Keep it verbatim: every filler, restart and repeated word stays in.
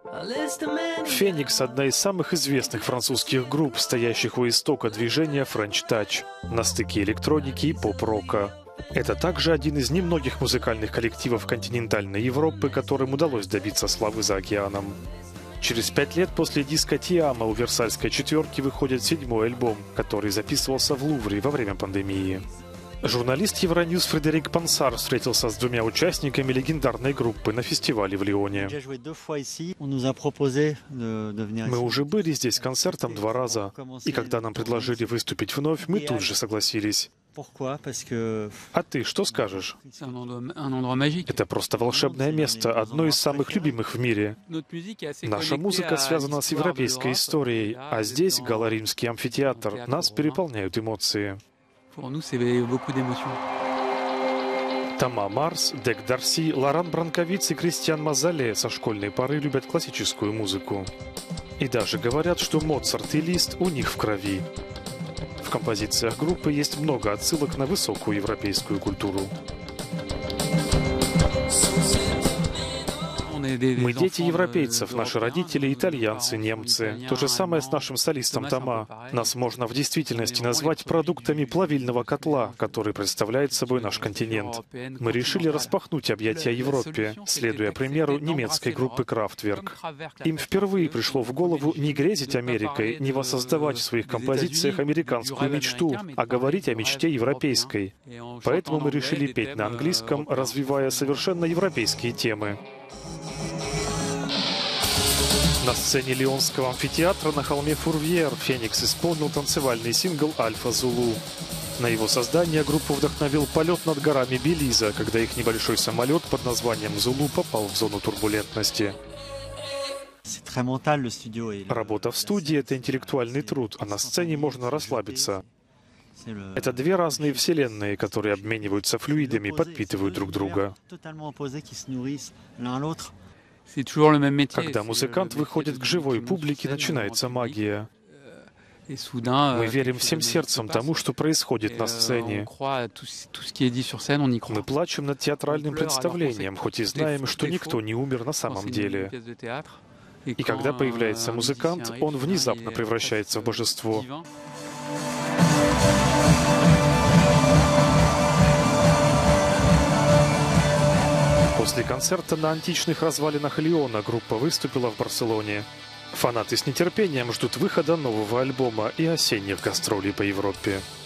Феникс — одна из самых известных французских групп, стоящих у истока движения French Touch, на стыке электроники и поп-рока. Это также один из немногих музыкальных коллективов континентальной Европы, которым удалось добиться славы за океаном. Через пять лет после диска «Тиама» у Версальской четверки выходит седьмой альбом, который записывался в Лувре во время пандемии. Журналист Евроньюз Фредерик Пансар встретился с двумя участниками легендарной группы на фестивале в Лионе. Мы уже были здесь концертом два раза, и когда нам предложили выступить вновь, мы тут же согласились. А ты что скажешь? Это просто волшебное место, одно из самых любимых в мире. Наша музыка связана с европейской историей, а здесь Галло-Римский амфитеатр. Нас переполняют эмоции. Тома Марс, Дек Дарси, Лоран Бранковиц и Кристиан Мазале со школьной поры любят классическую музыку. И даже говорят, что Моцарт и Лист у них в крови. В композициях группы есть много отсылок на высокую европейскую культуру. Мы дети европейцев, наши родители итальянцы, немцы. То же самое с нашим солистом Тома. Нас можно в действительности назвать продуктами плавильного котла, который представляет собой наш континент. Мы решили распахнуть объятия Европе, следуя примеру немецкой группы Kraftwerk. Им впервые пришло в голову не грезить Америкой, не воссоздавать в своих композициях американскую мечту, а говорить о мечте европейской. Поэтому мы решили петь на английском, развивая совершенно европейские темы. На сцене Лионского амфитеатра на холме Фурвьер Феникс исполнил танцевальный сингл «Альфа Зулу». На его создание группу вдохновил полет над горами Белиза, когда их небольшой самолет под названием «Зулу» попал в зону турбулентности. Работа в студии — это интеллектуальный труд, а на сцене можно расслабиться. Это две разные вселенные, которые обмениваются флюидами, подпитывают друг друга. Когда музыкант выходит к живой публике, начинается магия. Мы верим всем сердцем тому, что происходит на сцене. Мы плачем над театральным представлением, хоть и знаем, что никто не умер на самом деле. И когда появляется музыкант, он внезапно превращается в божество. После концерта на античных развалинах Лиона группа выступила в Барселоне. Фанаты с нетерпением ждут выхода нового альбома и осенних гастролей по Европе.